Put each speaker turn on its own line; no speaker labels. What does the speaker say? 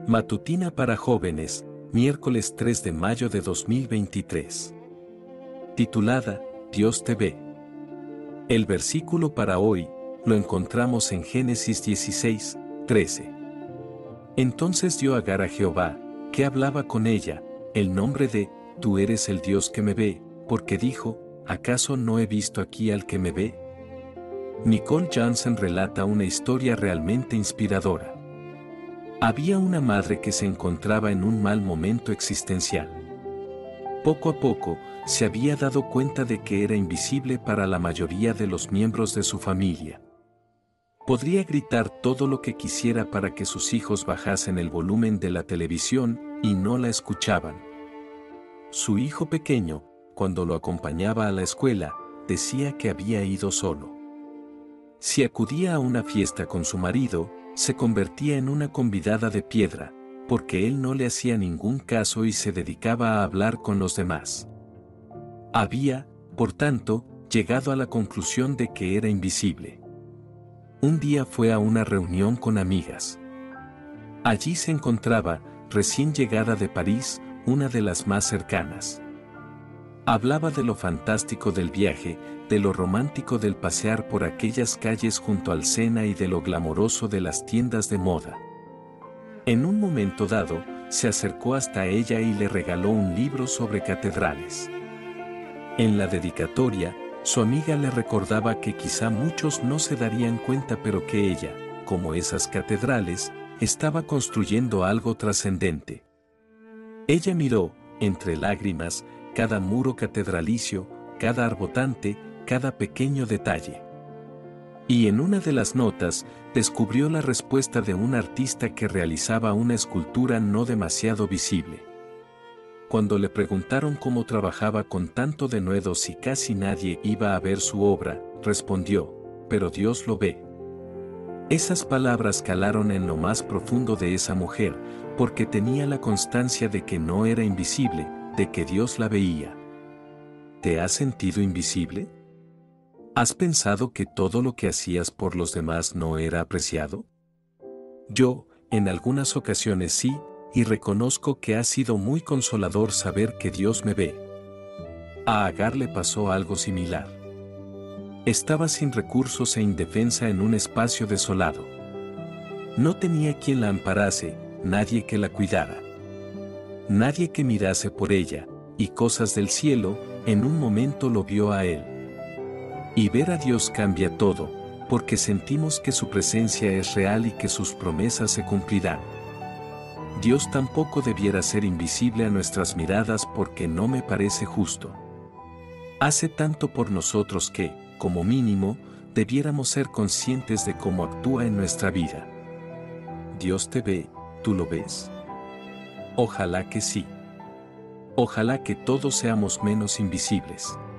Matutina para jóvenes, miércoles 3 de mayo de 2023. Titulada, Dios te ve. El versículo para hoy, lo encontramos en Génesis 16, 13. Entonces dio Agar a Jehová, que hablaba con ella, el nombre de, tú eres el Dios que me ve, porque dijo, ¿acaso no he visto aquí al que me ve? Nicole Johnson relata una historia realmente inspiradora. Había una madre que se encontraba en un mal momento existencial. Poco a poco, se había dado cuenta de que era invisible para la mayoría de los miembros de su familia. Podría gritar todo lo que quisiera para que sus hijos bajasen el volumen de la televisión y no la escuchaban. Su hijo pequeño, cuando lo acompañaba a la escuela, decía que había ido solo. Si acudía a una fiesta con su marido, se convertía en una convidada de piedra, porque él no le hacía ningún caso y se dedicaba a hablar con los demás. Había, por tanto, llegado a la conclusión de que era invisible. Un día fue a una reunión con amigas. Allí se encontraba, recién llegada de París, una de las más cercanas. Hablaba de lo fantástico del viaje, de lo romántico del pasear por aquellas calles junto al Sena y de lo glamoroso de las tiendas de moda. En un momento dado, se acercó hasta ella y le regaló un libro sobre catedrales. En la dedicatoria, su amiga le recordaba que quizá muchos no se darían cuenta pero que ella, como esas catedrales, estaba construyendo algo trascendente. Ella miró, entre lágrimas, cada muro catedralicio, cada arbotante, cada pequeño detalle. Y en una de las notas, descubrió la respuesta de un artista que realizaba una escultura no demasiado visible. Cuando le preguntaron cómo trabajaba con tanto denuedo si casi nadie iba a ver su obra, respondió, pero Dios lo ve. Esas palabras calaron en lo más profundo de esa mujer, porque tenía la constancia de que no era invisible, de que Dios la veía. ¿Te has sentido invisible? ¿Has pensado que todo lo que hacías por los demás no era apreciado? Yo, en algunas ocasiones sí, y reconozco que ha sido muy consolador saber que Dios me ve. A Agar le pasó algo similar. Estaba sin recursos e indefensa en un espacio desolado. No tenía quien la amparase, nadie que la cuidara. Nadie que mirase por ella, y cosas del cielo, en un momento lo vio a él. Y ver a Dios cambia todo, porque sentimos que su presencia es real y que sus promesas se cumplirán. Dios tampoco debiera ser invisible a nuestras miradas porque no me parece justo. Hace tanto por nosotros que, como mínimo, debiéramos ser conscientes de cómo actúa en nuestra vida. Dios te ve, ¿tú lo ves? Ojalá que sí. Ojalá que todos seamos menos invisibles.